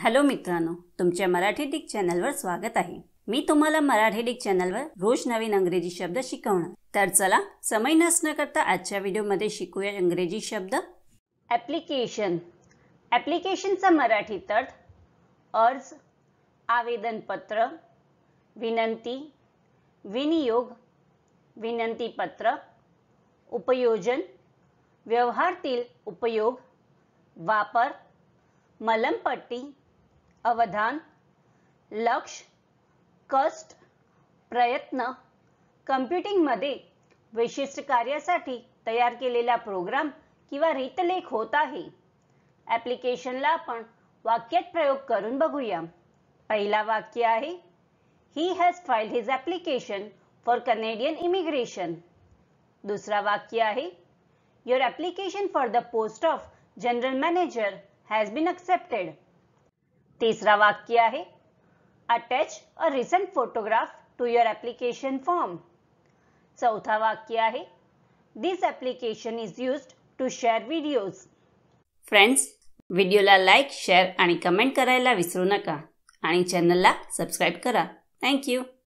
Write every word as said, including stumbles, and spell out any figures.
Hello मित्रांनो, तुमच्या Marathi Dick चॅनलवर स्वागत आहे। मी तुम्हाला मराठी डिक चॅनलवर रोज नवीन इंग्रजी शब्द शिकवणार। तर चला समय नष्ट न करता आजच्या व्हिडिओमध्ये शिकूया इंग्रजी शब्द। ॲप्लिकेशन। ॲप्लिकेशनचा मराठीत अर्थ अर्ज, आवेदनपत्र, विनंती, विनियोग, विनंतीपत्र, उपयोजन, व्यवहारातील उपयोग, वापर, मलमपट्टी, अवधान, लक्ष, कष्ट, प्रयत्न, कम्प्युटिंगमध्ये विशिष्ट कार्यासाठी तयार केलेला प्रोग्राम किंवा रीतलेख होत आहे। ॲप्लिकेशनला आपण वाक्यात प्रयोग करून बघूया। पहिला वाक्य आहे, He has filed his application for Canadian immigration. दुसरा वाक्य आहे, Your application for the post of general manager has been accepted. तीसरा वाक्य आहे, Attach a recent photograph to your application form. चौथा वाक्य आहे, This application is used to share videos. Friends, व्हिडिओला लाईक, शेअर आणि कमेंट करायला विसरू नका आणि चॅनलला सबस्क्राइब करा। Thank you.